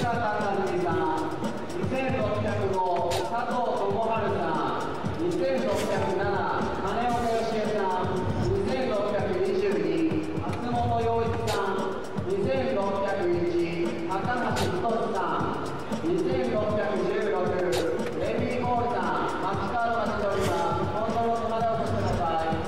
川隆美さん、2605、佐藤智春さん、2607、金岡義恵さん、2622、松本洋一さん、2601、高橋太さん、2616、レミー・コールさん、町川町でおります。コントロールまでお越しください。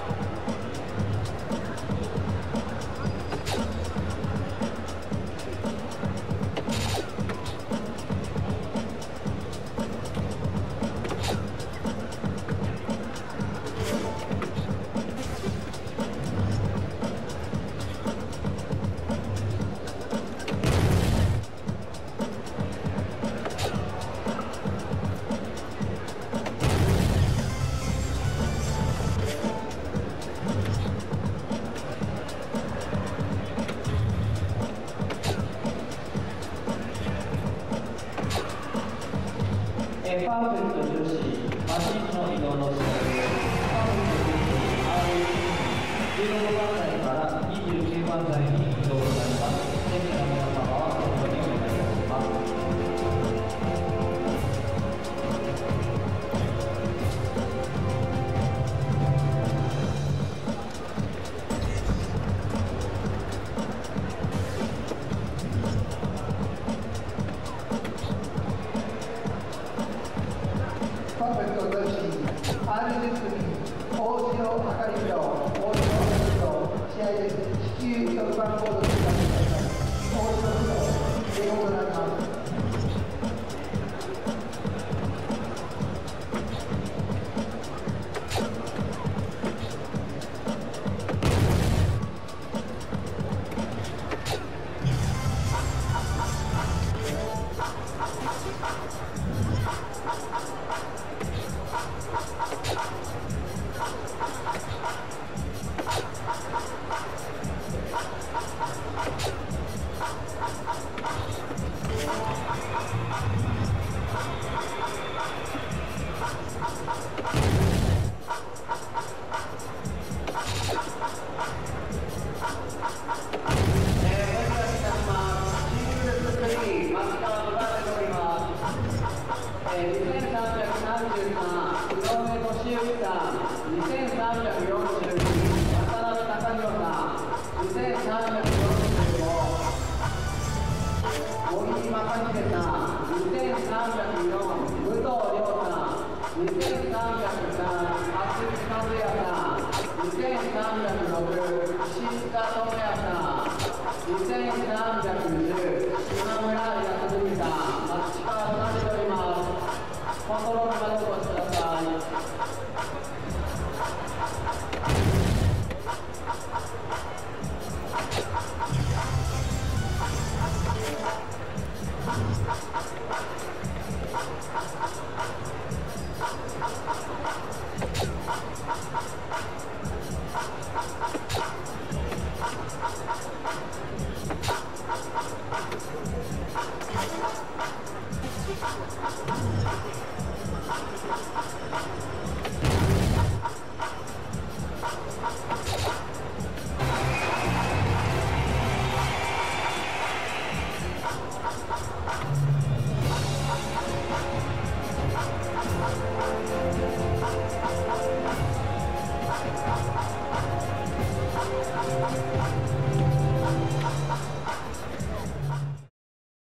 パーフェクト女子マシンの移動の試合でパーフェクト女子 RAC 16番台から29番台に移動となります。選手の皆様はここにお願いいたします。 パーフェクト女子 RAC 大城あかりプロ、大城あかりプロ、試合です。至急特番コードを使ってください。大城プロ、英語となります。 2304、武藤亮さん、2304、